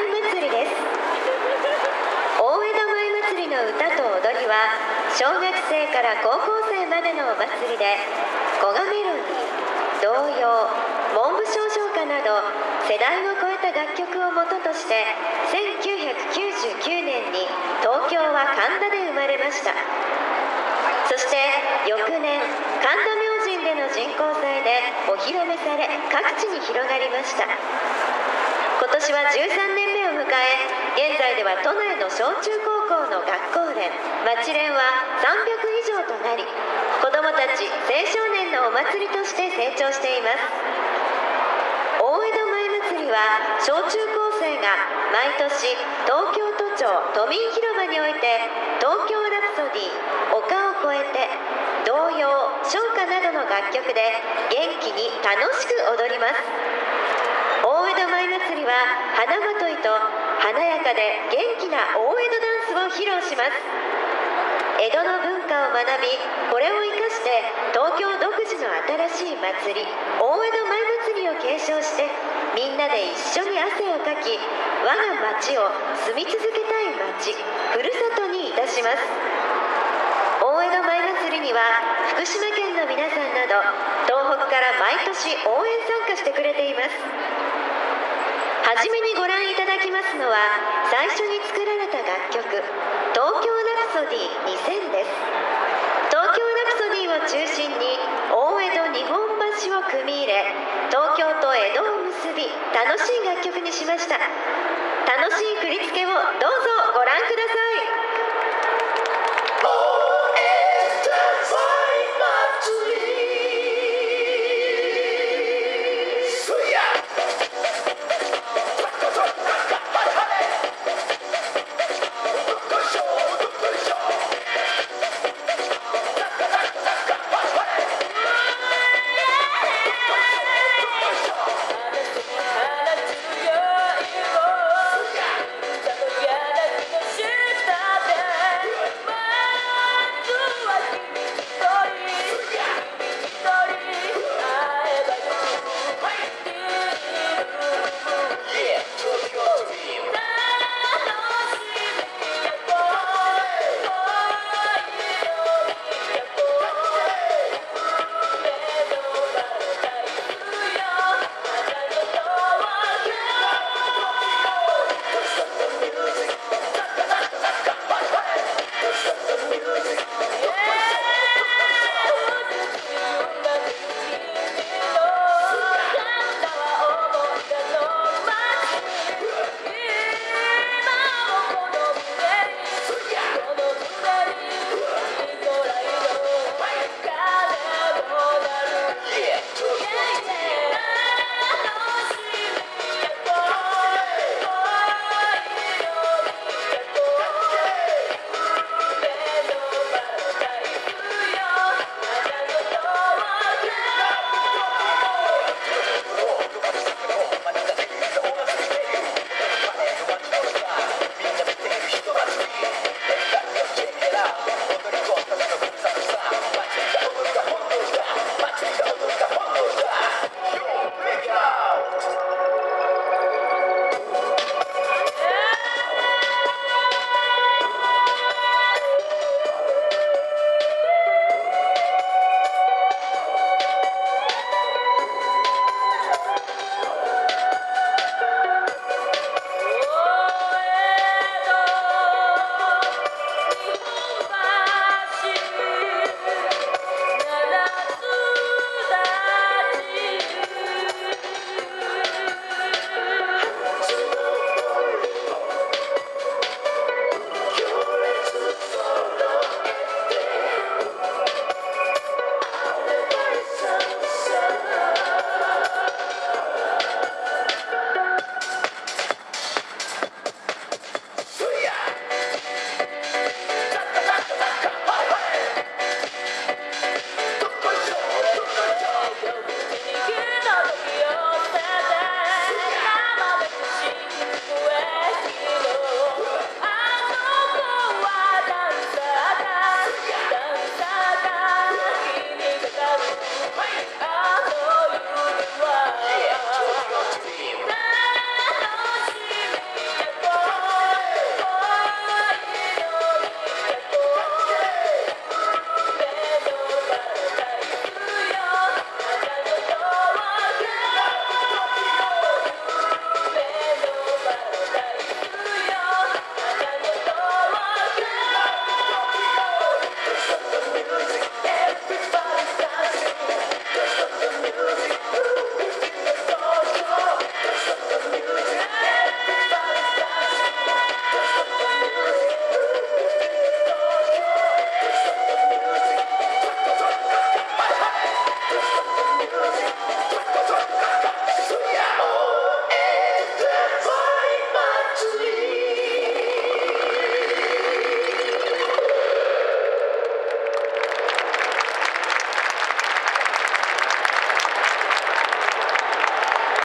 祭りです。大江戸前祭りの歌と踊りは小学生から高校生までのお祭りで、古賀メロディー、童謡、文部少女歌など世代を超えた楽曲をもととして1999年に東京は神田で生まれました。そして翌年、神田明神での人工祭でお披露目され、各地に広がりました。今年は13年目を迎え、現在では都内の小中高校の学校連、町連は300以上となり、子どもたち青少年のお祭りとして成長しています。大江戸前祭りは小中高生が毎年東京都庁都民広場において東京ラプソディ、丘を越えて、童謡、唱歌などの楽曲で元気に楽しく踊ります。大江戸前祭りは花まといと華やかで元気な大江戸ダンスを披露します。江戸の文化を学び、これを生かして東京独自の新しい祭り、大江戸前祭りを継承して、みんなで一緒に汗をかき、我が町を住み続けたい町、ふるさとにいたします。大江戸前祭りには福島県の皆さんなど東北から毎年応援参加してくれています。はじめにご覧いただきますのは、最初に作られた楽曲、東京ラプソディ2000です。東京ラプソディを中心に大江戸日本橋を組み入れ、東京と江戸を結び、楽しい楽曲にしました。楽しい振り付けをどうぞご覧ください。